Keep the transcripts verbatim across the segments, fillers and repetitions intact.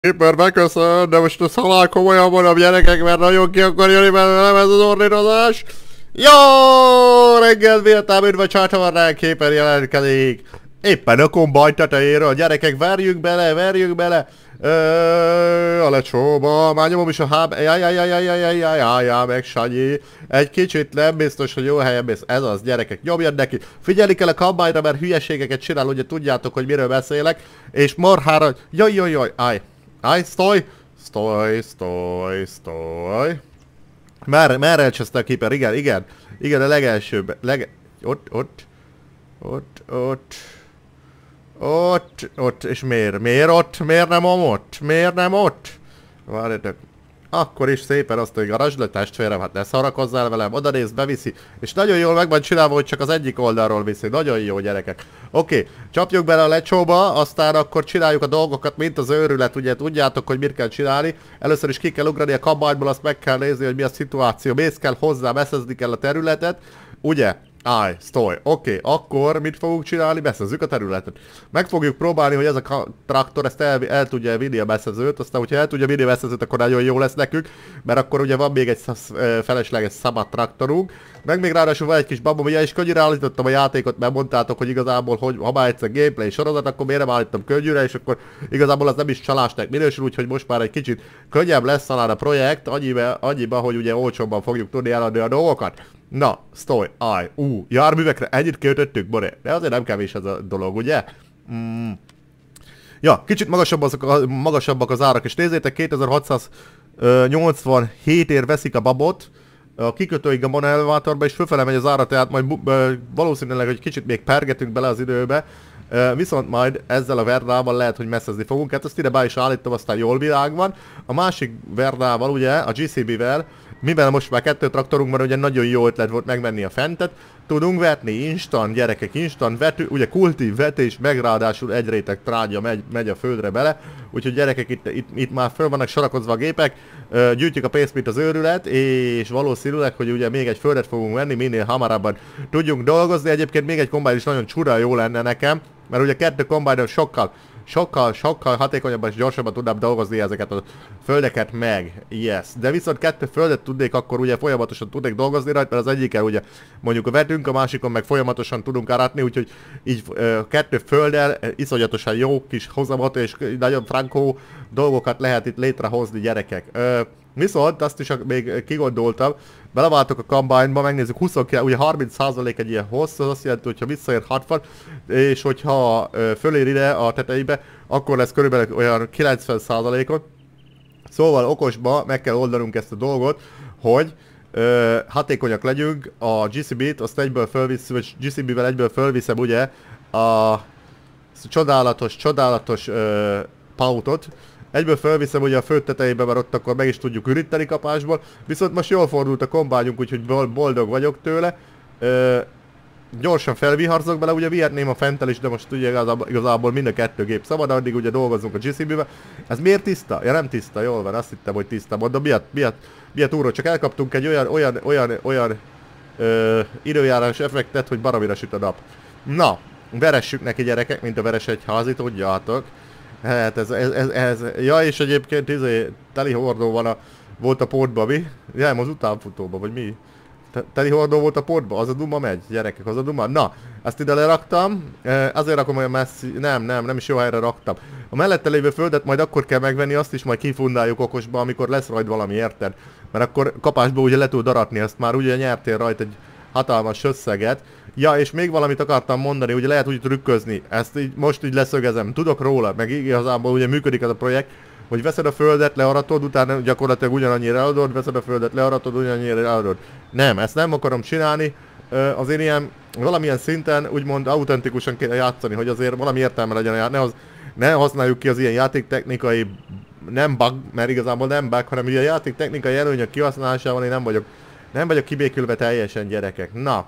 Képer beköszön, de most ezt halál komolyan mondom, gyerekek, mert nagyon ki akar jönni belőlem ez az ordítozás. Jó reggel, véltám, üdv a csatornán, Képer jelentkezik. Éppen a kombány tetejéről, gyerekek, verjük bele, verjük bele. Ö, a lecsóba, már nyomom is a háb... Jajjajjajjajjajjajjajjajjaj, meg Sanyi. Egy kicsit nem biztos, hogy jó helyen mész. Ez az, gyerekek, nyomjad neki. Figyelik el a kombányra, mert hülyeségeket csinál, ugye tudjátok, hogy miről beszélek. És marhára... Jaj, jaj, jaj, állj. Állj, sztoj! Sztoj, sztoj, sztoj. Merre, merre elcseszte a Képer? Igen, igen. Igen, a legelsőbb. Lege... Ott, ott. Ott, ott. Ott, ott, és miért? Miért ott? Miért nem ott? Miért nem ott? Várjátok. Akkor is szépen azt, hogy garázsd testvérem, hát ne szarakozzál velem, oda nézd, beviszi. És nagyon jól meg van csinálva, hogy csak az egyik oldalról viszi. Nagyon jó, gyerekek. Oké, okay. Csapjuk bele a lecsóba, aztán akkor csináljuk a dolgokat, mint az őrület, ugye tudjátok, hogy mit kell csinálni. Először is ki kell ugrani a kabányból, azt meg kell nézni, hogy mi a szituáció. Mész kell hozzá, beszezni kell a területet, ugye? Állj, sztoj. Oké, okay, akkor mit fogunk csinálni? Beszezzük a területet. Meg fogjuk próbálni, hogy ez a traktor ezt el, el tudja vinni a beszezőt, aztán hogyha el tudja vinni a beszezőt, akkor nagyon jó lesz nekünk, mert akkor ugye van még egy felesleges szabad traktorunk. Meg még ráadásul van egy kis babom, ugye is könnyűre állítottam a játékot, mert mondtátok, hogy igazából, hogy ha már egyszer gameplay sorozat, akkor miért nem állítom könnyűre, és akkor igazából az nem is csalásnak minősül, úgyhogy most már egy kicsit könnyebb lesz talán a projekt, annyiba, annyiba hogy ugye olcsóbban fogjuk tudni eladni a dolgokat. Na, sztoj, állj, ú, járművekre ennyit költöttük, Boré, de azért nem kevés ez a dolog, ugye? Mm. Ja, kicsit magasabb azok a, magasabbak az árak, és nézzétek, kétezer-hatszáznyolcvanhét ér veszik a babot, a kikötőig a Mon Elevatorba, és fölfele megy az ára, tehát majd valószínűleg, hogy kicsit még pergetünk bele az időbe, viszont majd ezzel a Verdával lehet, hogy messzezni fogunk, hát ezt ide be is állítom, aztán jól világ van. A másik Verdával, ugye, a gé cé bé-vel, mivel most már kettő traktorunk van, ugye nagyon jó ötlet volt megvenni a fentet, tudunk vetni instant, gyerekek, instant vető, ugye kultív vetés, meg ráadásul egy réteg trágya megy, megy a földre bele, úgyhogy gyerekek, itt, itt, itt már föl vannak sorakozva a gépek, gyűjtjük a pénzt, mint az őrület, és valószínűleg, hogy ugye még egy földet fogunk venni, minél hamarabban tudjunk dolgozni. Egyébként még egy kombány is nagyon csura jó lenne nekem, mert ugye kettő kombányon sokkal, sokkal, sokkal hatékonyabban és gyorsabban tudnám dolgozni ezeket a földeket meg. Yes. De viszont kettő földet tudnék, akkor ugye folyamatosan tudnék dolgozni rajta, mert az egyikkel ugye mondjuk vetünk, a másikon meg folyamatosan tudunk aratni, úgyhogy így kettő földdel iszonyatosan jó kis hozamot és nagyon frankó dolgokat lehet itt létrehozni, gyerekek. Ö, viszont azt is még kigondoltam, beleváltok a kombányba, megnézzük huszonkilenc, ugye harminc százalék egy ilyen hossz, az azt jelenti, hogyha visszaér hatvan, és hogyha ö, fölér ide a tetejébe, akkor lesz körülbelül olyan kilencven százalékot. Szóval okosba meg kell oldanunk ezt a dolgot, hogy ö, hatékonyak legyünk, a gé cé bé-t azt egyből fölviszem, vagy gé cé bé-vel egyből fölviszem ugye a csodálatos, csodálatos ö, pautot. Egyből felviszem ugye a föld tetejébe, mert ott akkor meg is tudjuk üríteni kapásból. Viszont most jól fordult a kombányunk, úgyhogy boldog vagyok tőle. Ö, gyorsan felviharzok bele, ugye vihetném a fenttel is, de most ugye igazából, igazából mind a kettő gép szabad, addig ugye dolgozunk a gé cé bé-be. Ez miért tiszta? Ja nem tiszta, jól van, azt hittem, hogy tiszta. Mondom, miatt, miatt, miatt úrról, csak elkaptunk egy olyan, olyan, olyan, olyan ö, időjárás effektet, hogy baromira süt a nap. Na, veressük neki, gyerekek, mint a veres egyházi, tudjátok. Hát ez, ez, ez, ez, ja, és egyébként izé, teli hordó van a, volt a portban, mi? Ja, az utánfutóban, vagy mi? Teli hordó volt a portban, az a duma megy, gyerekek, az a duma. Na, ezt ide leraktam, azért rakom olyan messzi, nem, nem, nem is jó helyre raktam. A mellette lévő földet majd akkor kell megvenni, azt is majd kifundáljuk okosba, amikor lesz rajta valami, érted? Mert akkor kapásból ugye le tud aratni, ezt már ugye nyertél rajta egy hatalmas összeget. Ja, és még valamit akartam mondani, ugye lehet úgy trükközni, ezt így most így leszögezem, tudok róla, meg igazából ugye működik ez a projekt, hogy veszed a földet, learatod, utána gyakorlatilag ugyanannyira eladod, veszed a földet, learatod, ugyanannyira eladod. Nem, ezt nem akarom csinálni, azért ilyen, valamilyen szinten úgymond autentikusan kéne játszani, hogy azért valami értelme legyen a ját, ne, az, ne használjuk ki az ilyen játéktechnikai, nem bug, mert igazából nem bug, hanem ugye a játéktechnikai előnyök kihasználásával én nem vagyok, nem vagyok kibékülve teljesen, gyerekek. Na.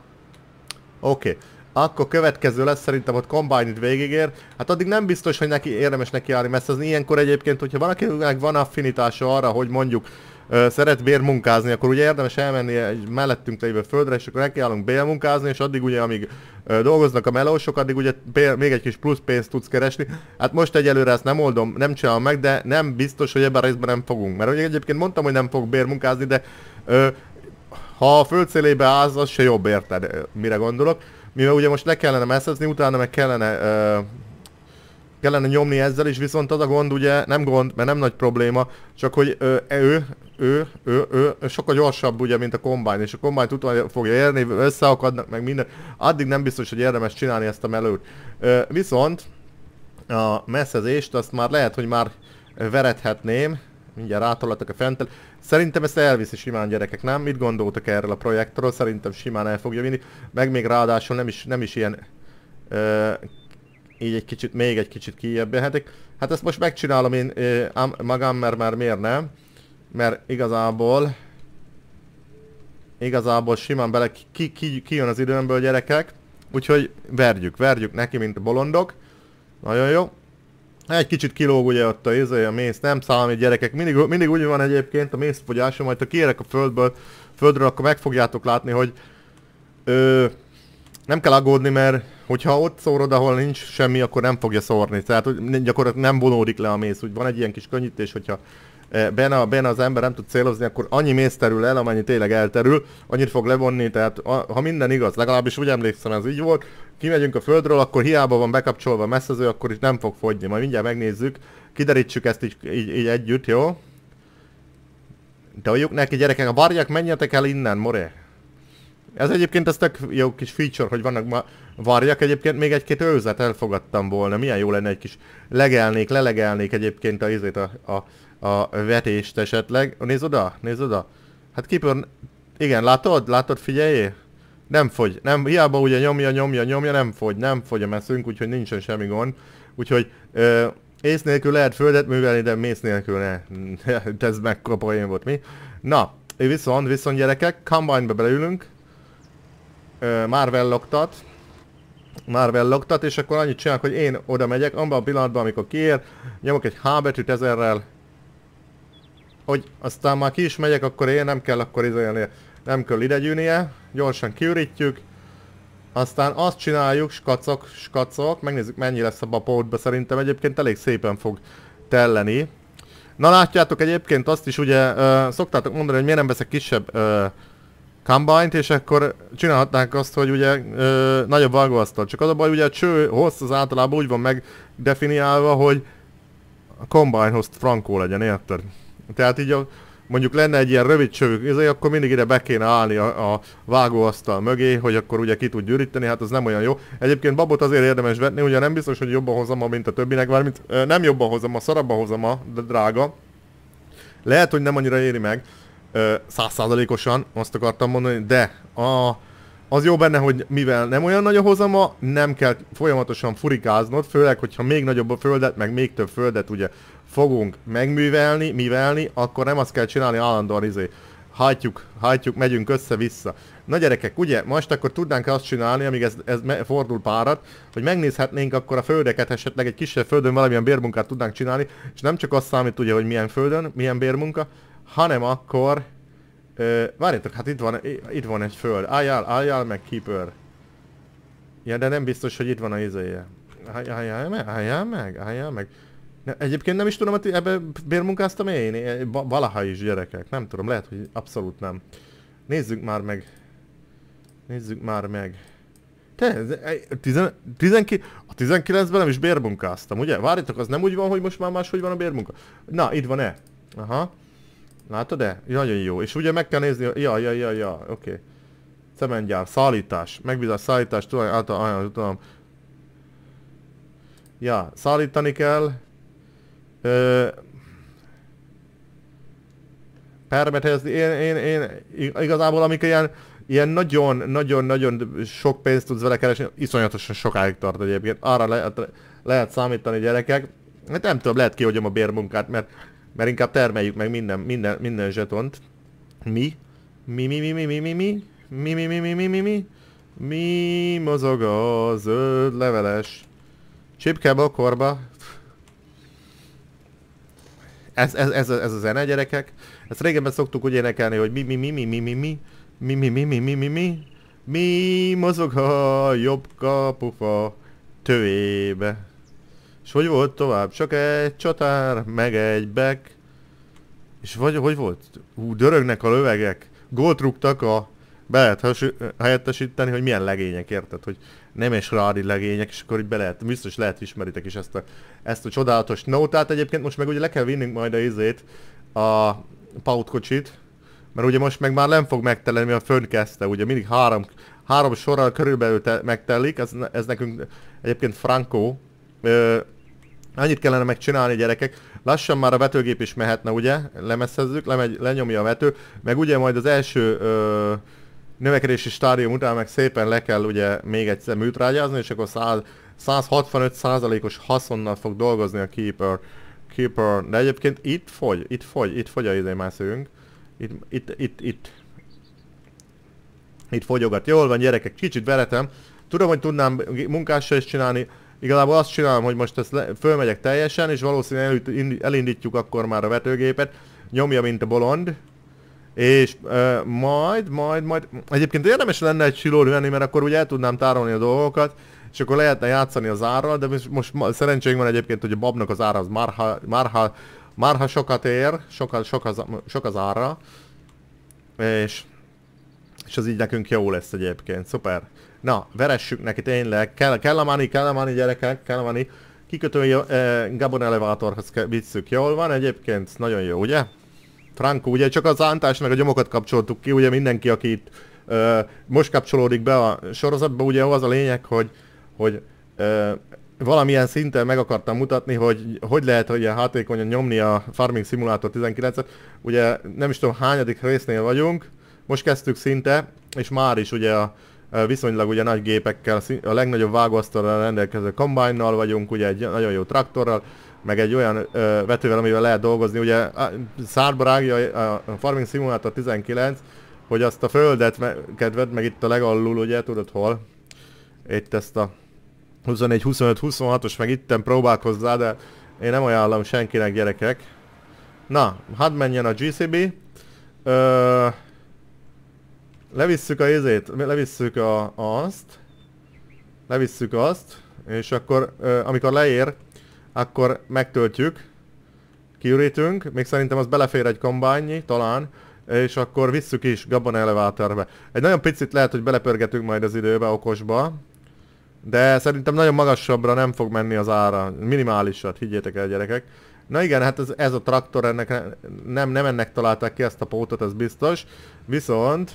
Oké, okay. Akkor következő lesz szerintem, hogy Combine itt végigér. Hát addig nem biztos, hogy neki érdemes neki állni messzezni. Ilyenkor egyébként, hogyha valakinek van affinitása arra, hogy mondjuk ö, szeret bérmunkázni, akkor ugye érdemes elmenni egy mellettünk lévő földre, és akkor nekiállunk bérmunkázni, és addig ugye, amíg ö, dolgoznak a melósok, addig ugye bér, még egy kis plusz pénzt tudsz keresni. Hát most egyelőre ezt nem oldom, nem csinálom meg, de nem biztos, hogy ebben a részben nem fogunk. Mert ugye egyébként mondtam, hogy nem fog bérmunkázni, de ö, ha a föld szélébe állsz, az se jobb, érted, mire gondolok. Mivel ugye most le kellene messzezni, utána meg kellene, ö, kellene nyomni ezzel is, viszont az a gond ugye, nem gond, mert nem nagy probléma, csak hogy ö, ő, ő, ő, ő, ő sokkal gyorsabb ugye, mint a Combine, és a Combine utána fogja érni, összeakadnak meg minden, addig nem biztos, hogy érdemes csinálni ezt a melőt. Ö, viszont a messzezést azt már lehet, hogy már verethetném, mindjárt rátolatok a fentel. Szerintem ezt elviszi simán, gyerekek, nem? Mit gondoltak erről a projektről? Szerintem simán el fogja vinni. Meg még ráadásul nem is, nem is ilyen... Ö, így egy kicsit, még egy kicsit kijebbenhetik. Hát ezt most megcsinálom én ö, magam, mert már miért nem? Mert igazából... Igazából simán bele ki, ki, ki jön az időmből, gyerekek. Úgyhogy verjük, verjük neki, mint a bolondok. Nagyon jó. Egy kicsit kilóg ugye ott a izé, a mész, nem számít, gyerekek, mindig, mindig úgy van egyébként a mészfogyásom, majd ha kiérek a földből, földről, akkor meg fogjátok látni, hogy ö, nem kell aggódni, mert hogyha ott szórod, ahol nincs semmi, akkor nem fogja szórni, tehát gyakorlatilag nem vonódik le a mész, úgy van egy ilyen kis könnyítés, hogyha benne, benne az ember nem tud célozni, akkor annyi mész terül el, amennyi tényleg elterül, annyit fog levonni, tehát ha minden igaz, legalábbis úgy emlékszem, ez így volt, kimegyünk a földről, akkor hiába van bekapcsolva a messzező, akkor is nem fog fogyni, majd mindjárt megnézzük, kiderítsük ezt így, így, így együtt, jó? De mondjuk neki, gyerekek, a varjak, menjetek el innen, more! Ez egyébként ez tök jó kis feature, hogy vannak ma varjak, egyébként még egy-két őzet elfogadtam volna, milyen jó lenne egy kis legelnék, lelegelnék egyébként a izét a, a a vetést esetleg. Nézd oda, nézd oda. Hát kipör... Igen, látod? Látod, figyeljé? Nem fogy. Nem, hiába ugye nyomja, nyomja, nyomja, nem fogy. Nem fogy a messzünk, úgyhogy nincsen semmi gond. Úgyhogy ö, ész nélkül lehet földet művelni, de mész nélkül ne. Ez mekkora poén volt, mi? Na, viszont, viszont gyerekek, Combine-be beleülünk. Ö, már vellogtat. Már vellogtat, és akkor annyit csinálok, hogy én oda megyek, abban a pillanatban, amikor kiér, nyomok egy H betűt ezerrel, hogy aztán már ki is megyek, akkor én nem kell akkor izolni, nem kell ide gyűnie, gyorsan kiürítjük, aztán azt csináljuk, skacok, skacok, megnézzük mennyi lesz a bapótba, szerintem egyébként elég szépen fog telleni. Na látjátok egyébként azt is ugye, ö, szoktátok mondani, hogy miért nem veszek kisebb ö, Combine-t, és akkor csinálhatnánk azt, hogy ugye ö, nagyobb vágóasztal, csak az a baj, ugye a cső hossz az általában úgy van megdefiniálva, hogy a Combine-hoz frankó legyen, érted? Tehát így a, mondjuk lenne egy ilyen rövid csövük, ezért akkor mindig ide be kéne állni a, a vágóasztal mögé, hogy akkor ugye ki tud gyűríteni, hát az nem olyan jó. Egyébként babot azért érdemes vetni, ugye nem biztos, hogy jobban hozom a, mint a többinek, mármint nem jobban hozom a, szarabban hozom a, de drága. Lehet, hogy nem annyira éri meg, száz százalékosan, azt akartam mondani, de a, az jó benne, hogy mivel nem olyan nagy a hozama, nem kell folyamatosan furikáznod, főleg, hogyha még nagyobb a földet, meg még több földet ugye fogunk megművelni, mivelni, akkor nem azt kell csinálni állandóan izé. Hajtjuk, hajtjuk, megyünk össze-vissza. Na gyerekek, ugye, most akkor tudnánk azt csinálni, amíg ez, ez fordul párat, hogy megnézhetnénk akkor a földeket, esetleg egy kisebb földön valamilyen bérmunkát tudnánk csinálni, és nem csak azt számít ugye, hogy milyen földön, milyen bérmunka, hanem akkor... Ö, várjátok, hát itt van, itt van egy föld. Álljál, álljál meg, keeper. Ja, de nem biztos, hogy itt van a izéje. Álljál meg, álljál meg, álljál meg. Ne, egyébként nem is tudom, hogy ebbe bérmunkáztam én, valaha is, gyerekek. Nem tudom, lehet, hogy abszolút nem. Nézzük már meg. Nézzük már meg. Te, a tizenkilencben nem is bérmunkáztam, ugye? Várjatok, az nem úgy van, hogy most már máshogy van a bérmunka. Na, itt van-e? Aha. Látod-e? Nagyon jó. És ugye meg kell nézni, ja, ja, ja, ja, oké. Okay. Cementgyár, szállítás. Megbízás, szállítás, tudom, által, tudom. Ja, szállítani kell. Ö... Permet helyezni. Én, én, én, igazából amikor ilyen, ilyen nagyon, nagyon, nagyon sok pénzt tudsz vele keresni, iszonyatosan sokáig tart egyébként. Arra lehet, lehet számítani, gyerekek. Hát nem tudom, lehet kihagyom a bérmunkát, mert Mert inkább termeljük meg minden, minden, minden zsetont. Mi? Mi, mi, mi, mi, mi, mi, mi? Mi, mi, mi, mi, mi, mi, mi? Mi mozog a zöld leveles? Csipke bokorba. ez, ez, ez, ez a zene, gyerekek. Ezt régebben szoktuk úgy énekelni, hogy mi, mi, mi, mi, mi, mi, mi, mi, mi, mi, mi, mi, mi, mi, mi mozog a jobb kapufa tövébe. És hogy volt tovább? Csak egy csatár, meg egy back. És vagy, hogy volt? Hú, dörögnek a lövegek. Gólt rúgtak a... Be lehet helyettesíteni, hogy milyen legények, érted? Hogy nem és rádi legények, és akkor így be lehet, biztos lehet ismeritek is ezt a, ezt a csodálatos nótát. Egyébként most meg ugye le kell vinnünk majd a izét, a pautkocsit, mert ugye most meg már nem fog megtelni, mivel fönn kezdte, ugye mindig három, három sorral körülbelül te, megtelik, ez, ez nekünk egyébként frankó. Ö, annyit kellene megcsinálni, gyerekek, lassan már a vetőgép is mehetne, ugye, lemesszezzük, lemegy, lenyomja a vető, meg ugye majd az első ö, növekedési stádium után meg szépen le kell ugye még egyszer műtrágyázni, és akkor száz hatvanöt százalékos haszonnal fog dolgozni a Keeper. Keeper. De egyébként itt fogy, itt fogy, itt fogy a izémászőnk. Itt, itt, itt, itt. Itt fogyogat. Jól van, gyerekek, kicsit veretem. Tudom, hogy tudnám munkással is csinálni. Igazából azt csinálom, hogy most ezt le, fölmegyek teljesen, és valószínűleg elindítjuk akkor már a vetőgépet. Nyomja, mint a bolond. És uh, majd, majd, majd... Egyébként érdemes lenne egy silót venni, mert akkor ugye el tudnám tárolni a dolgokat, és akkor lehetne játszani az árral, de most, most szerencsénk van egyébként, hogy a babnak az ára az marha, marha, marha sokat ér, sok, sok, az, sok az ára, és, és az így nekünk jó lesz egyébként, szuper. Na, veressük neki tényleg, kell, kell a money, kell a money, gyerekek, kell a money. Kikötői eh, Gabon elevátorhoz visszük, jól van egyébként, nagyon jó, ugye? Franco, ugye csak az ántásnak a gyomokat kapcsoltuk ki, ugye mindenki, aki itt ö, most kapcsolódik be a sorozatba, ugye az a lényeg, hogy, hogy ö, valamilyen szinten meg akartam mutatni, hogy hogy lehet ugye hatékonyan nyomni a Farming Simulator tizenkilencet. Ugye nem is tudom hányadik résznél vagyunk, most kezdtük szinte, és már is ugye a, a viszonylag ugye nagy gépekkel, a legnagyobb vágóasztalral rendelkező combine-nal vagyunk, ugye egy nagyon jó traktorral, meg egy olyan ö, vetővel, amivel lehet dolgozni, ugye szárba rágja a, a Farming Simulator tizenkilenc, hogy azt a földet me kedved, meg itt a legalul, ugye, tudod hol? Itt ezt a huszonnégy huszonöt huszonhatos, meg itten próbálkozzá, de én nem ajánlom senkinek, gyerekek. Na, hadd menjen a gé cé bé. Ö, levisszük a izét, levisszük a, azt. Levisszük azt, és akkor, ö, amikor leér, akkor megtöltjük, kiürítünk, még szerintem az belefér egy kombányi, talán, és akkor visszük is Gabon elevátorba. Egy nagyon picit lehet, hogy belepörgetünk majd az időbe, okosba, de szerintem nagyon magasabbra nem fog menni az ára, minimálisat, higgyétek el, gyerekek. Na igen, hát ez, ez a traktor, ennek nem, nem ennek találták ki ezt a pótot, ez biztos, viszont...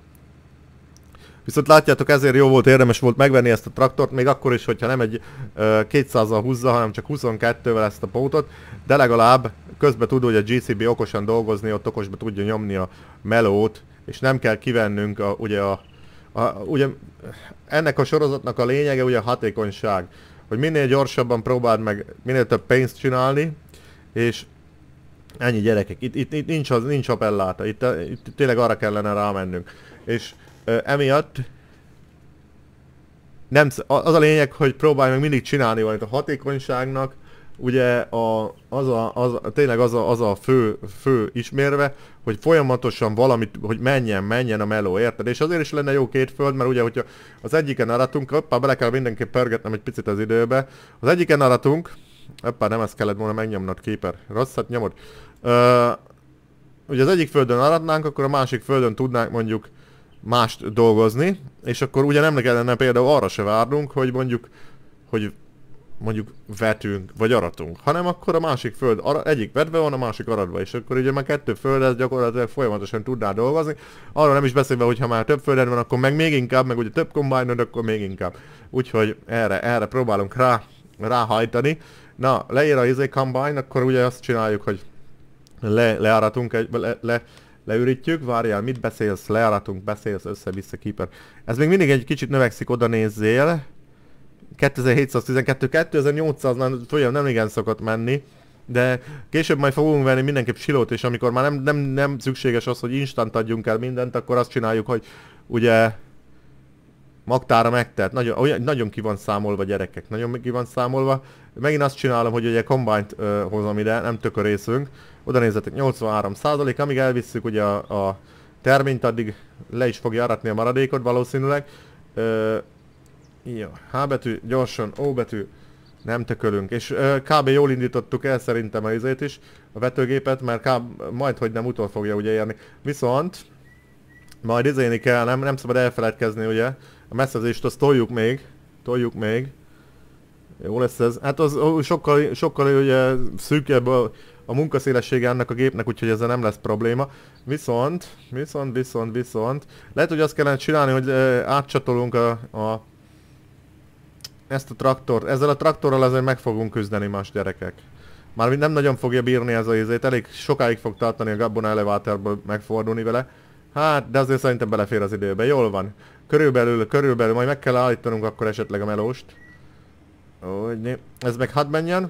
Viszont látjátok, ezért jó volt, érdemes volt megvenni ezt a traktort, még akkor is, hogyha nem egy uh, kétszázzal húzza, hanem csak huszonkettővel ezt a pótot, de legalább közben tud, hogy a gé cé bé okosan dolgozni, ott okosba tudja nyomni a melót, és nem kell kivennünk a, ugye, a, a, ugye ennek a sorozatnak a lényege ugye a hatékonyság, hogy minél gyorsabban próbáld meg minél több pénzt csinálni, és ennyi, gyerekek, itt, itt, itt nincs, az, nincs appelláta, itt, itt tényleg arra kellene rámennünk, és Uh, emiatt nem, az a lényeg, hogy próbálj meg mindig csinálni valamit a hatékonyságnak, ugye a, az a, az, tényleg az a, az a fő, fő ismérve, hogy folyamatosan valamit, hogy menjen, menjen a meló, érted? És azért is lenne jó két föld, mert ugye, hogyha az egyiken aratunk, hoppá, bele kell mindenképp pörgetnem egy picit az időbe, az egyiken aratunk, hoppá, nem ezt kellett volna megnyomnod, Keeper, rosszat nyomod. Uh, ugye az egyik földön aratnánk, akkor a másik földön tudnánk mondjuk mást dolgozni, és akkor ugye nem kellene például arra se várnunk, hogy mondjuk, hogy mondjuk vetünk, vagy aratunk, hanem akkor a másik föld, ara, egyik vetve van, a másik aratva, és akkor ugye már kettő földet gyakorlatilag folyamatosan tudnál dolgozni, arra nem is beszélve, hogy ha már több földed van, akkor meg még inkább, meg ugye több combine-od, akkor még inkább. Úgyhogy erre, erre próbálunk rá, ráhajtani. Na, leér a izé combine, akkor ugye azt csináljuk, hogy le, leáratunk, egy, le, le leürítjük, várjál, mit beszélsz, leáratunk, beszélsz, össze-vissza, Keeper. Ez még mindig egy kicsit növekszik, oda nézzél. kétezer-hétszáztizenkettő, kétezer-nyolcszáznál folyam nem igen szokott menni, de később majd fogunk venni mindenképp silót, és amikor már nem, nem, nem szükséges az, hogy instant adjunk el mindent, akkor azt csináljuk, hogy ugye Magtára megtelt, nagyon, olyan, nagyon ki van számolva gyerekek, nagyon ki van számolva. Megint azt csinálom, hogy ugye combine-t uh, hozom ide, nem tök a részünk. Oda nézzetek, nyolcvanhárom százalék, amíg elvisszük ugye a, a terményt, addig le is fogja aratni a maradékot valószínűleg. Uh, jó, H betű, gyorsan, O betű, nem tökölünk. És uh, kb. Jól indítottuk el szerintem a izét is, a vetőgépet, mert kb. Majd, hogy nem utol fogja ugye érni. Viszont majd izéni kell, nem, nem szabad elfeledkezni ugye. A messzezést azt toljuk még, toljuk még. Jó lesz ez. Hát az sokkal, sokkal ugye szűkebb a, a munkaszélessége ennek a gépnek, úgyhogy ezzel nem lesz probléma. Viszont, viszont, viszont, viszont. Lehet, hogy azt kellene csinálni, hogy átcsatolunk a, a ezt a traktort. Ezzel a traktorral azért meg fogunk küzdeni más gyerekek. Már nem nagyon fogja bírni ez a izét, elég sokáig fog tartani a Gabbona elevátorból megfordulni vele. Hát, de azért szerintem belefér az időbe. Jól van. Körülbelül, körülbelül, majd meg kell állítanunk akkor esetleg a melóst. Úgy, ez meg hadd menjen.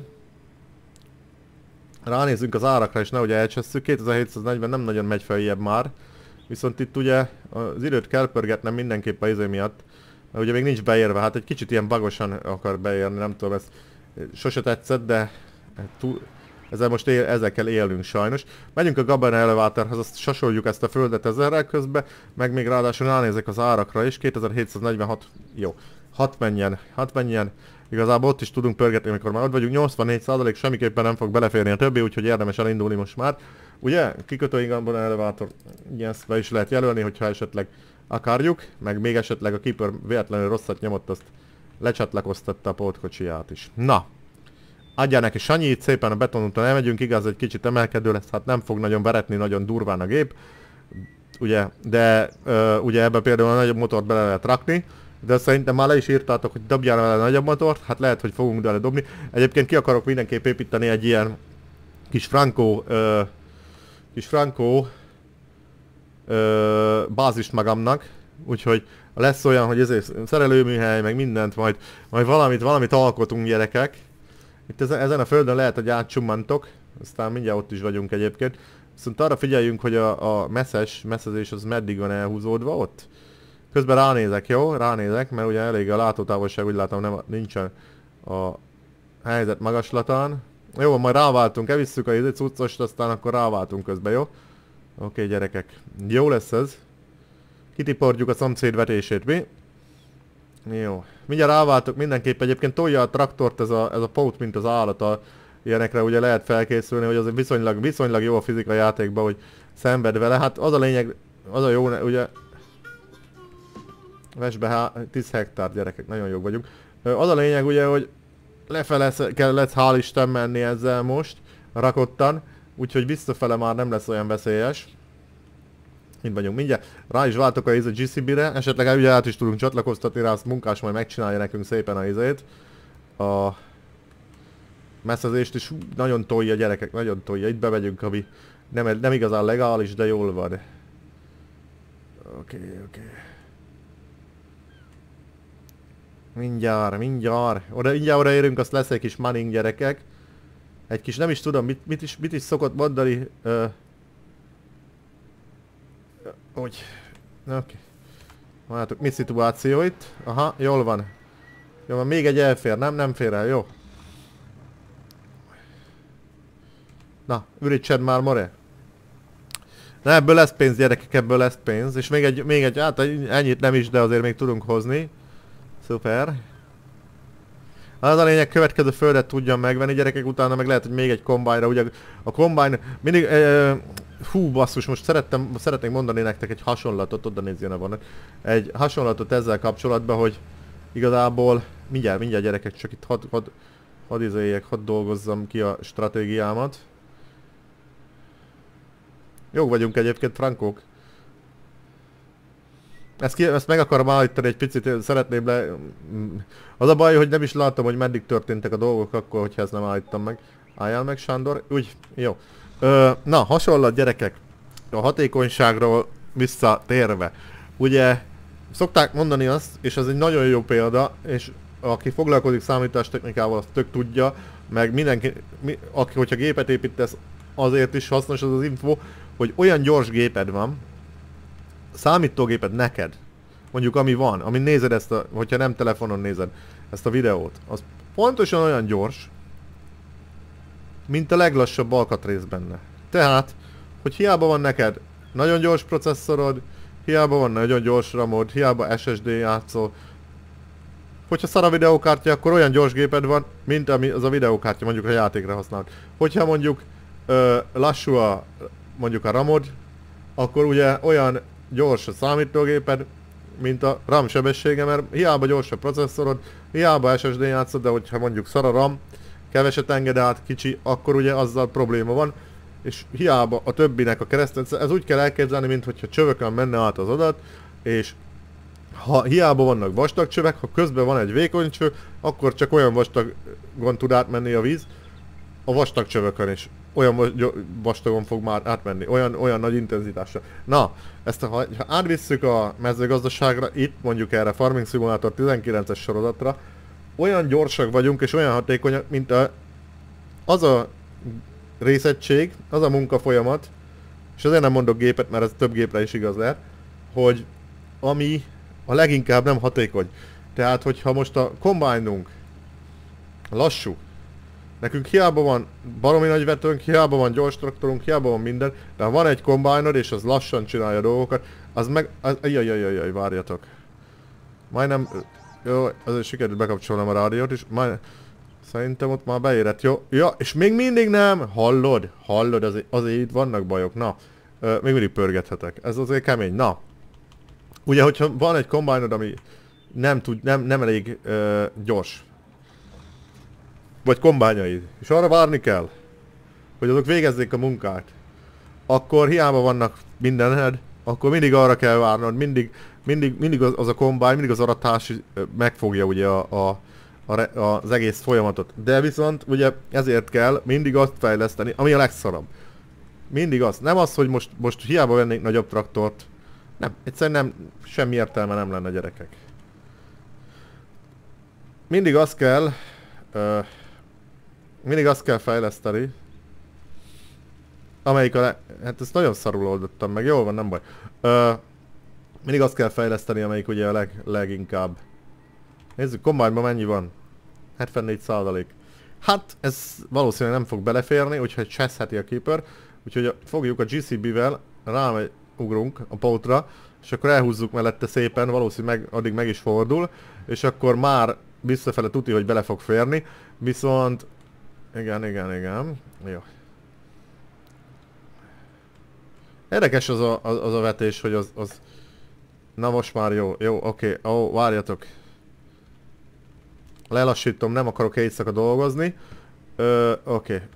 Ránézzünk az árakra és nehogy elcsesszük. kétezer-hétszáznegyven nem nagyon megy feljebb már. Viszont itt ugye az időt kell pörgetnem mindenképp a izé miatt. Mert ugye még nincs beérve, hát egy kicsit ilyen bagosan akar beérni, nem tudom, ez sose tetszett, de túl, ezzel most él, ezzel kell élnünk sajnos. Megyünk a Gabbana elevátorhoz, azt sasoljuk ezt a földet ezerrel közben, meg még ráadásul ránézek az árakra is, kétezer-hétszáznegyvenhat, jó, hat menjen, hat menjen. Igazából ott is tudunk pörgetni, amikor már ott vagyunk, nyolcvannégy százalék semmiképpen nem fog beleférni a többi, úgyhogy érdemes elindulni most már. Ugye, kikötői Gabbana elevátor, ilyen ezt be is lehet jelölni, hogyha esetleg akarjuk, meg még esetleg a Keeper véletlenül rosszat nyomott, azt lecsatlakoztatta a pótkocsiját is. Na, adjál neki Sanyi, itt szépen a betonúton elmegyünk, igaz, egy kicsit emelkedő lesz, hát nem fog nagyon veretni, nagyon durván a gép. Ugye, de ö, ugye ebbe például a nagyobb motort bele lehet rakni, de szerintem már le is írtátok, hogy dobjál vele a nagyobb motort, hát lehet, hogy fogunk bele dobni. Egyébként ki akarok mindenképp építeni egy ilyen kis frankó, ö, kis frankó ö, bázist magamnak, úgyhogy lesz olyan, hogy ezért szerelőműhely, meg mindent, majd, majd valamit, valamit alkotunk gyerekek. Itt ezen, ezen a földön lehet, hogy átcsummantok, aztán mindjárt ott is vagyunk egyébként. Viszont arra figyeljünk, hogy a, a messzes, messzezés az meddig van elhúzódva ott. Közben ránézek, jó? Ránézek, mert ugye elég a látótávolság, úgy látom, nem, nincsen a helyzet magaslatán. Jó, majd ráváltunk, elvisszük a izét cuccost, aztán akkor ráváltunk közben, jó? Oké, okay, gyerekek. Jó lesz ez. Kitiportjuk a szomszéd vetését, mi? Jó. Mindjárt ráváltok mindenképp, egyébként tolja a traktort ez a, ez a pót, mint az állata. Ilyenekre ugye lehet felkészülni, hogy az viszonylag, viszonylag jó a fizika játékban, hogy szenved vele. Hát az a lényeg, az a jó, ugye... Vess be tíz hektár, gyerekek, nagyon jók vagyunk. Az a lényeg ugye, hogy lefele kellett hál' Isten menni ezzel most, rakottan, úgyhogy visszafele már nem lesz olyan veszélyes. Itt vagyunk mindjárt. Rá is váltok a izé gé cé bé-re, esetleg ugye át is tudunk csatlakoztatni rá, azt munkás majd megcsinálja nekünk szépen a izét. A messzezést is nagyon tolja gyerekek, nagyon tolja. Itt bemegyünk, ami nem, nem igazán legális, de jól van. Oké, okay, oké. Okay. Mindjárt, mindjárt. Oda, mindjárt odaérünk, azt lesz egy kis manning gyerekek. Egy kis, nem is tudom, mit, mit, is, mit is szokott mondani. Uh, Úgy. Oké. Okay. Látok, mi szituáció itt? Aha, jól van. Jó van, még egy elfér, nem? Nem fér el, jó. Na, ürítsed már, more. Na, ebből lesz pénz, gyerekek, ebből lesz pénz. És még egy, még egy, hát ennyit nem is, de azért még tudunk hozni. Szuper. Az a lényeg, következő földet tudjam megvenni, gyerekek, utána meg lehet, hogy még egy combine-ra, ugye a combine mindig, e, hú basszus, most szerettem, szeretnék mondani nektek egy hasonlatot, oda nézjen a vonat, egy hasonlatot ezzel kapcsolatban, hogy igazából, mindjárt, mindjárt gyerekek, csak itt hadd had, had izéljek, hadd dolgozzam ki a stratégiámat. Jók vagyunk egyébként, frankók. Ezt, ki, ezt meg akarom állítani egy picit, szeretném le... Az a baj, hogy nem is láttam, hogy meddig történtek a dolgok akkor, hogyha ezt nem állítom meg. Álljál meg, Sándor. Úgy, jó. Ö, na, hasonlat gyerekek. A hatékonyságról visszatérve. Ugye, szokták mondani azt, és ez egy nagyon jó példa, és aki foglalkozik számítástechnikával, azt tök tudja, meg mindenki, mi, aki, hogyha gépet építesz, azért is hasznos az az info, hogy olyan gyors géped van, számítógéped neked mondjuk ami van, ami nézed ezt a, hogyha nem telefonon nézed ezt a videót, az pontosan olyan gyors, mint a leglassabb alkatrész benne. Tehát, hogy hiába van neked nagyon gyors processzorod, hiába van nagyon gyors ramod, hiába es es dé játszol, hogyha szar a videókártya, akkor olyan gyors géped van, mint ami az a videókártya mondjuk a játékra használod. Hogyha mondjuk ö, lassú a, mondjuk a ramod, akkor ugye olyan gyors a számítógéped, mint a RAM sebessége, mert hiába gyors a processzorod, hiába es es dé játszod, de hogyha mondjuk szar a RAM, keveset enged át, kicsi, akkor ugye azzal probléma van, és hiába a többinek a keresztrendszer, ez úgy kell elképzelni, mintha csövökön menne át az adat, és ha hiába vannak vastag csövek, ha közben van egy vékony cső, akkor csak olyan vastagon tud átmenni a víz, a vastag csövökön is. Olyan vastagon fog már átmenni, olyan, olyan nagy intenzitással. Na, ezt ha, ha átvisszük a mezőgazdaságra, itt mondjuk erre Farming Simulator tizenkilences sorozatra, olyan gyorsak vagyunk és olyan hatékonyak, mint a, az a részegység, az a munkafolyamat, és azért nem mondok gépet, mert ez több gépre is igaz lehet, hogy ami a leginkább nem hatékony. Tehát, hogyha most a kombájnunk lassú, nekünk hiába van baromi nagy vetőnk, hiába van gyors traktorunk, hiába van minden, de ha van egy kombájnod és az lassan csinálja a dolgokat, az meg... Ajajajajaj, várjatok. Majdnem... Jó, azért sikerült bekapcsolnom a rádiót is, majd... Szerintem ott már beérett, jó? Ja, és még mindig nem! Hallod? Hallod, azért, azért itt vannak bajok, na. Ö, még mindig pörgethetek, ez azért kemény, na. Ugye, hogyha van egy kombájnod, ami nem tud, nem, nem elég ö, gyors. Vagy kombányaid, és arra várni kell, hogy azok végezzék a munkát. Akkor hiába vannak mindenhed, akkor mindig arra kell várnod, mindig, mindig, mindig az, az a kombány, mindig az aratás megfogja ugye a, a, a, az egész folyamatot. De viszont ugye ezért kell mindig azt fejleszteni, ami a legszarabb. Mindig az. Nem az, hogy most, most hiába vennék nagyobb traktort. Nem, egyszerűen nem, semmi értelme nem lenne, gyerekek. Mindig azt kell, uh, mindig azt kell fejleszteni, amelyik a le... Hát ezt nagyon szarul oldottam meg, jól van, nem baj. Uh, mindig azt kell fejleszteni, amelyik ugye a leg, leginkább. Nézzük, kombányban mennyi van? hetvennégy százalék. Hát ez valószínűleg nem fog beleférni, úgyhogy cseszheti a Keeper. Úgyhogy fogjuk a gé cé bé-vel, rámegy, ugrunk a pótra, és akkor elhúzzuk mellette szépen, valószínűleg meg, addig meg is fordul, és akkor már visszafele tuti, hogy bele fog férni, viszont... Igen, igen, igen. Jó. Érdekes az a, az, az a vetés, hogy az, az... Na most már jó, jó, oké, okay. Ó, várjatok. Lelassítom, nem akarok éjszaka dolgozni. Ö, oké. Okay.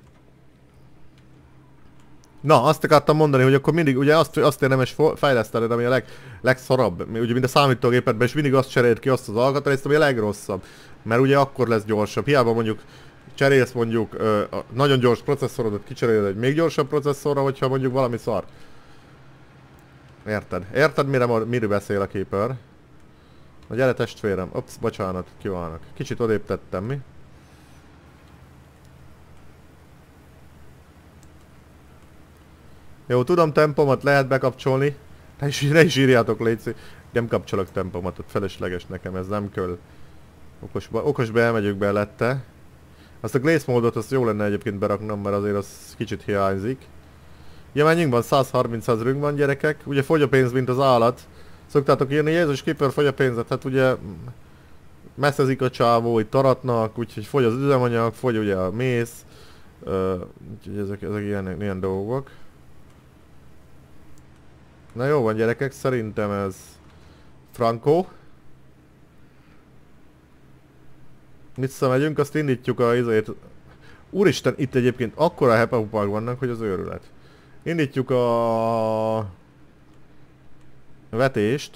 Na, azt akartam mondani, hogy akkor mindig ugye azt, azt érdemes fejlesztened, ami a leg, legszarabb. Ugye mind a számítógépedben is mindig azt cseréld ki azt az alkatrészt, ami a legrosszabb. Mert ugye akkor lesz gyorsabb. Hiába mondjuk cserélsz mondjuk ö, a nagyon gyors processzorodat, kicseréled egy még gyorsabb processzorra, hogyha mondjuk valami szar. Érted? Érted, mire, mire beszél a Keeper? Na gyere testvérem. Ups, bocsánat, kívánok. Kicsit odébb tettem, mi? Jó, tudom, tempomat lehet bekapcsolni. Ne is, ne is írjátok, légy. Nem kapcsolok tempomat, ott felesleges nekem, ez nem kell. Okosba, okosba elmegyünk belette. Azt a Glaze módot azt jó lenne egyébként beraknom, mert azért az kicsit hiányzik. Ja, mennyünk van, száz harminc ezerünk van, gyerekek. Ugye fogy a pénz, mint az állat. Szoktátok írni, Jézus Keeper, fogy a pénzet, hát ugye messzezik a csávó, itt aratnak, úgyhogy fogy az üzemanyag, fogy ugye a mész. Uh, úgyhogy ezek, ezek ilyen, ilyen dolgok. Na jó van, gyerekek, szerintem ez Franco. Visszamegyünk, azt indítjuk a izét. Úristen, itt egyébként akkora hepapupák vannak, hogy az őrület. Indítjuk a vetést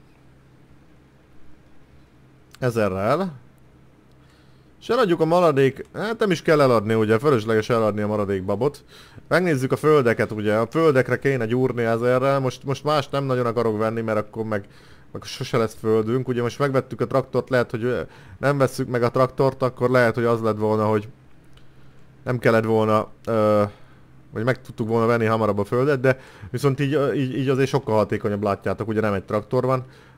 ezerrel. És eladjuk a maradék, hát nem is kell eladni, ugye, fölösleges eladni a maradék babot. Megnézzük a földeket, ugye, a földekre kéne gyúrni ezerrel, most, most más nem nagyon akarok venni, mert akkor meg, meg sose lesz földünk. Ugye most megvettük a traktort, lehet, hogy nem vesszük meg a traktort, akkor lehet, hogy az lett volna, hogy nem kellett volna, ö, vagy meg tudtuk volna venni hamarabb a földet, de viszont így, így, így azért sokkal hatékonyabb, látjátok, ugye nem egy traktor van,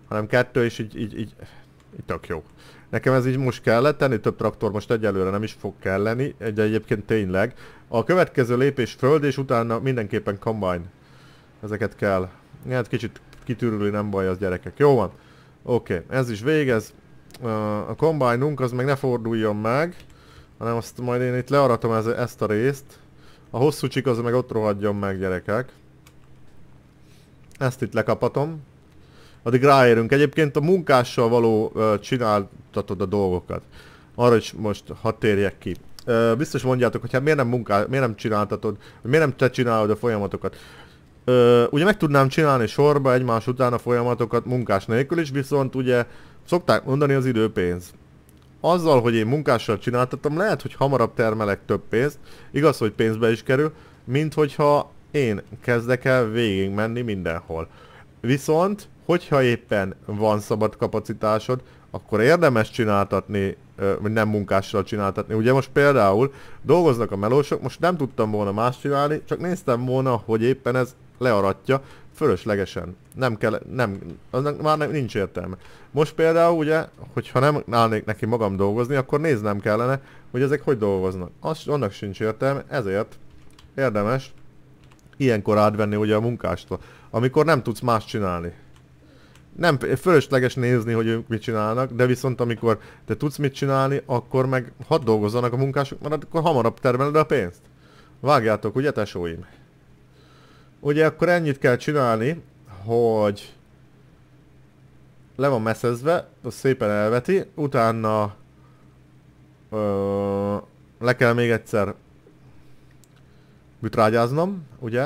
hanem kettő, és így, így, így, így tök jó. Nekem ez így most kellett tenni, több traktor most egyelőre nem is fog kelleni, de egyébként tényleg. A következő lépés föld, és utána mindenképpen combine. Ezeket kell. Hát kicsit kitűrülni, nem baj az gyerekek. Jó van. Oké, okay. Ez is végez. A combine-unk az meg ne forduljon meg, hanem azt majd én itt learatom ez, ezt a részt. A hosszú csik az meg ott rohadjon meg, gyerekek. Ezt itt lekapatom. Addig ráérünk. Egyébként a munkással való uh, csináltatod a dolgokat. Arra is most hadd térjek ki. Uh, biztos mondjátok, hogy hát miért nem munká, miért nem csináltatod, miért nem te csinálod a folyamatokat. Uh, ugye meg tudnám csinálni sorba egymás után a folyamatokat munkás nélkül is, viszont ugye szokták mondani, az idő pénz. Azzal, hogy én munkással csináltatom, lehet, hogy hamarabb termelek több pénzt, igaz, hogy pénzbe is kerül, mint hogyha én kezdek el végig menni mindenhol. Viszont, hogyha éppen van szabad kapacitásod, akkor érdemes csináltatni, vagy nem munkással csináltatni. Ugye most például dolgoznak a melósok, most nem tudtam volna más csinálni, csak néztem volna, hogy éppen ez learatja, fölöslegesen. Nem kell, nem, aznak már nem, nincs értelme. Most például ugye, hogyha nem állnék neki magam dolgozni, akkor néznem kellene, hogy ezek hogy dolgoznak. Az, annak sincs értelme, ezért érdemes ilyenkor átvenni ugye a munkástól, amikor nem tudsz más csinálni. Nem fölösleges nézni, hogy ők mit csinálnak, de viszont amikor te tudsz mit csinálni, akkor meg hadd dolgozzanak a munkások, mert akkor hamarabb termeled a pénzt. Vágjátok, ugye tesóim? Ugye akkor ennyit kell csinálni, hogy le van messzezve, az szépen elveti, utána ö, le kell még egyszer bütrágyáznom, ugye?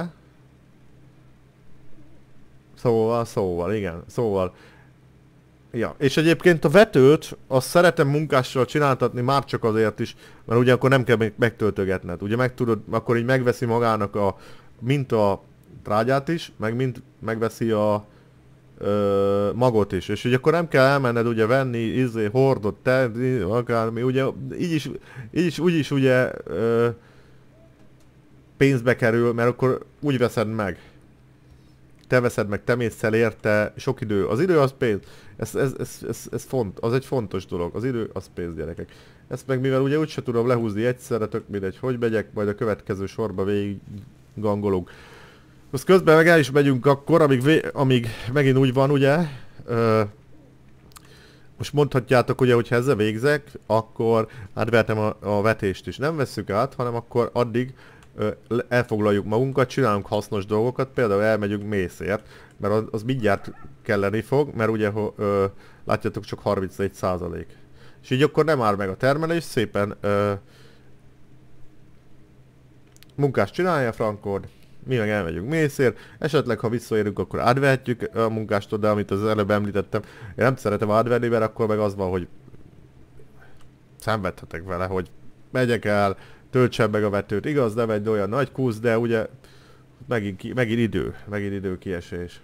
Szóval, szóval, igen, szóval. Ja, és egyébként a vetőt azt szeretem munkással csináltatni már csak azért is, mert ugye akkor nem kell megtöltögetned. Ugye meg tudod, akkor így megveszi magának a minta trágyát is, meg mint megveszi a ö, magot is. És ugye akkor nem kell elmenned ugye venni, izé, hordot, tenni, akármi, ugye így is, így is, úgy is ugye ö, pénzbe kerül, mert akkor úgy veszed meg. Te veszed meg, te mész el érte, sok idő. Az idő az pénz. Ez, ez, ez, ez, ez font, az egy fontos dolog. Az idő az pénz, gyerekek. Ezt meg mivel ugye úgyse tudom lehúzni egyszerre, tök mindegy, hogy megyek, majd a következő sorba végig gangolunk. Most közben meg el is megyünk akkor, amíg, vé amíg megint úgy van, ugye. Ö, most mondhatjátok ugye, hogy ha ezzel végzek, akkor átvertem a, a vetést is. Nem vesszük át, hanem akkor addig elfoglaljuk magunkat, csinálunk hasznos dolgokat, például elmegyünk mészért, mert az, az mindjárt kelleni fog, mert ugye ö, látjátok csak harmincnégy százalék. És így akkor nem áll meg a termelés, szépen ö, munkást csinálja Frankord, mi meg elmegyünk mészért, esetleg ha visszaérünk, akkor átvehetjük a munkástól, de amit az előbb említettem, én nem szeretem átvenni, mert akkor meg az van, hogy szenvedhetek vele, hogy megyek el, töltsem meg a vetőt. Igaz, nem egy olyan nagy kusz, de ugye megint, ki, megint idő, megint idő kiesés.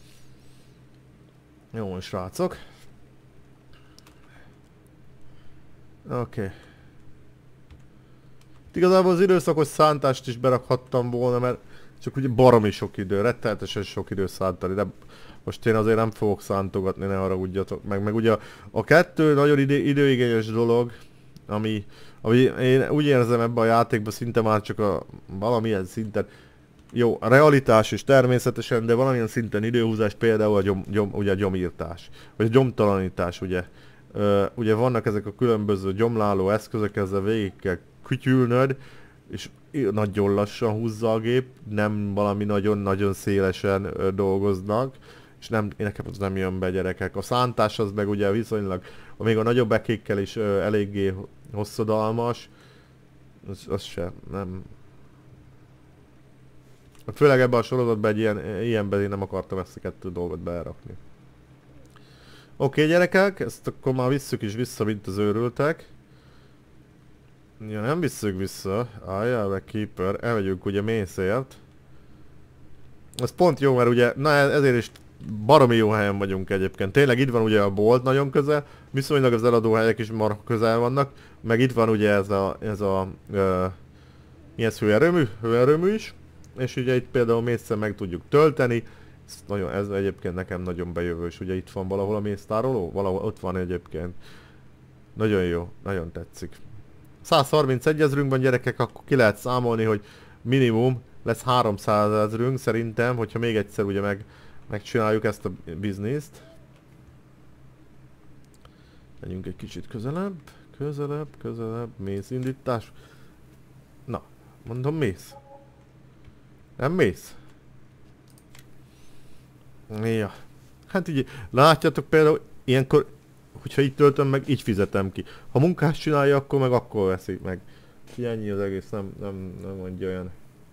Jó, srácok. Oké. Okay. Igazából az időszakos szántást is berakhattam volna, mert csak ugye baromi sok idő, rettenetesen sok idő szántani, de most én azért nem fogok szántogatni, ne haragudjatok meg. Meg ugye a, a kettő nagyon idő, időigényes dolog, ami, ami én úgy érzem ebben a játékban szinte már csak a valamilyen szinten, jó, a realitás is természetesen, de valamilyen szinten időhúzás, például a, gyom, gyom, ugye a gyomírtás, vagy a gyomtalanítás, ugye. Ö, ugye vannak ezek a különböző gyomláló eszközök, ezzel végig kell kütyülnöd, és nagyon lassan húzza a gép, nem valami nagyon-nagyon szélesen ö, dolgoznak, és nem, nekem az nem jön be, gyerekek. A szántás az meg ugye viszonylag, még a nagyobb ekékkel is ö, eléggé hosszadalmas, az, az se, nem. Főleg ebben a sorozatban egy ilyen, ilyenben én nem akartam ezt a kettő dolgot berakni. Oké, okay, gyerekek, ezt akkor már visszük is vissza, mint az őrültek. Ja, nem visszük vissza. Álljál meg, Keeper. Elmegyünk ugye mészért. Ez pont jó, mert ugye, na ezért is baromi jó helyen vagyunk egyébként. Tényleg itt van ugye a bolt nagyon közel, viszonylag az eladóhelyek is marha közel vannak. Meg itt van ugye ez a, ez a, uh, mi ez, hőerőmű? Hőerőmű is. És ugye itt például mészszer meg tudjuk tölteni. Ez, nagyon, ez egyébként nekem nagyon bejövős, ugye itt van valahol a mésztároló? Valahol ott van egyébként. Nagyon jó, nagyon tetszik. száz harmincegy ezrünk gyerekek, akkor ki lehet számolni, hogy minimum lesz háromszáz ezrünk szerintem, hogyha még egyszer ugye meg, megcsináljuk ezt a bizniszt. Menjünk egy kicsit közelebb, közelebb, közelebb, mész indítás. Na, mondom mész. Nem mész? Ja. Hát így, látjátok például, ilyenkor, hogyha így töltöm meg, így fizetem ki. Ha munkás csinálja, akkor meg akkor veszik meg. Ennyi az egész, nem, nem, nem mondja olyan.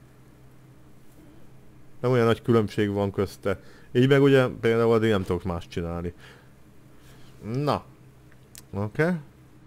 Nem olyan nagy különbség van közte. Így meg ugye például addig nem tudok más csinálni. Na. Oké. Okay.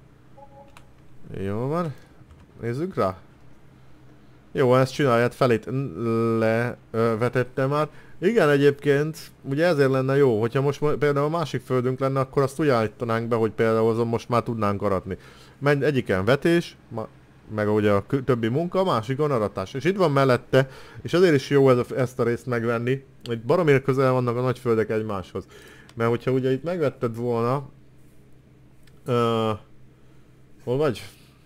Jó van. Nézzük rá. Jó, ezt csinálját, felét levetettem már. Igen, egyébként, ugye ezért lenne jó, hogyha most például a másik földünk lenne, akkor azt úgy állítanánk be, hogy például azon most már tudnánk aratni. Menj egyiken vetés, ma, meg ugye a többi munka, a másikon aratás. És itt van mellette, és azért is jó ez a, ezt a részt megvenni, hogy baromira közel vannak a nagy földek egymáshoz. Mert hogyha ugye itt megvetted volna... Uh, hol vagy?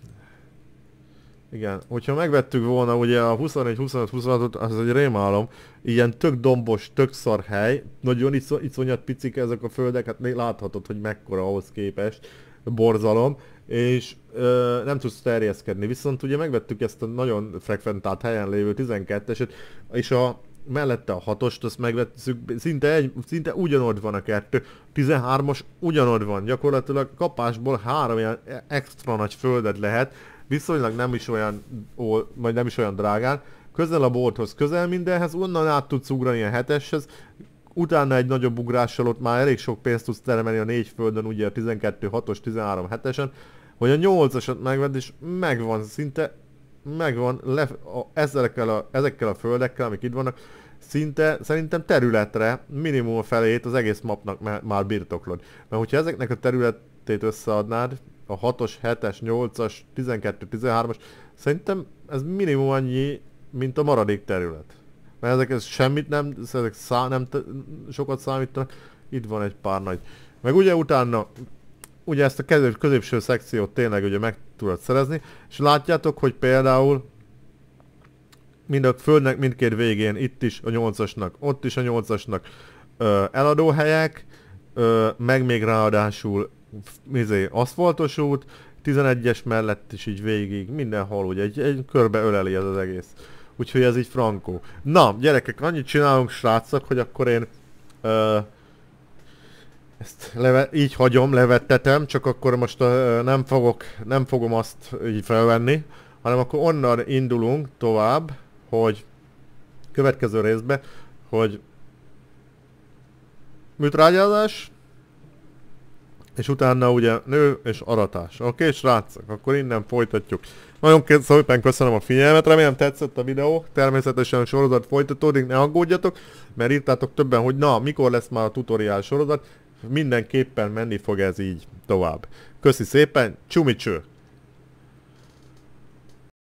Igen, hogyha megvettük volna ugye a huszonegy huszonöt huszonhatot, az egy rémálom, ilyen tök dombos, tök szar hely, nagyon iszony, iszonyat picik ezek a földek, hát láthatod, hogy mekkora ahhoz képest, borzalom, és ö, nem tudsz terjeszkedni, viszont ugye megvettük ezt a nagyon frekventált helyen lévő tizenkettest, és a mellette a hatost, azt megvettük, szinte, egy, szinte ugyanott van a kettő, tizenhármas ugyanott van, gyakorlatilag kapásból három ilyen extra nagy földet lehet, viszonylag nem is olyan, ó, vagy nem is olyan drágán, közel a bolthoz, közel mindenhez, onnan át tudsz ugrani a heteshez, utána egy nagyobb ugrással ott már elég sok pénzt tudsz termelni a négy földön, ugye a tizenkettő hatos, tizenhárom hetesen, hogy a nyolcasat megvedd, és megvan szinte, megvan le, a, ezekkel, a, ezekkel a földekkel, amik itt vannak, szinte szerintem területre minimum a felét az egész mapnak már birtoklod. Mert hogyha ezeknek a területét összeadnád, a hatos, hetes, nyolcas, tizenkettő, tizenhármas, szerintem ez minimum annyi, mint a maradék terület. Mert ezek ez semmit nem, ezek szá, nem sokat számítanak, itt van egy pár nagy. Meg ugye utána, ugye ezt a közép, középső szekciót tényleg ugye meg tudod szerezni, és látjátok, hogy például mind a földnek mindkét végén, itt is a nyolcasnak, ott is a nyolcasnak ö, eladóhelyek, ö, meg még ráadásul izé, aszfaltos út, tizenegyes mellett is így végig, mindenhol ugye egy, egy körbe öleli ez az egész. Úgyhogy ez így frankó. Na, gyerekek, annyit csinálunk, srácok, hogy akkor én ö, ezt leve, így hagyom, levettetem, csak akkor most ö, nem fogok, nem fogom azt így felvenni, hanem akkor onnan indulunk tovább, hogy következő részbe, hogy műtrágyázás, és utána ugye nő és aratás. Oké, okay, srácok, akkor innen folytatjuk. Nagyon szépen köszönöm a figyelmet, remélem tetszett a videó, természetesen a sorozat folytatódik, ne aggódjatok, mert írtátok többen, hogy na, mikor lesz már a tutoriál sorozat, mindenképpen menni fog ez így tovább. Köszi szépen, csumicső!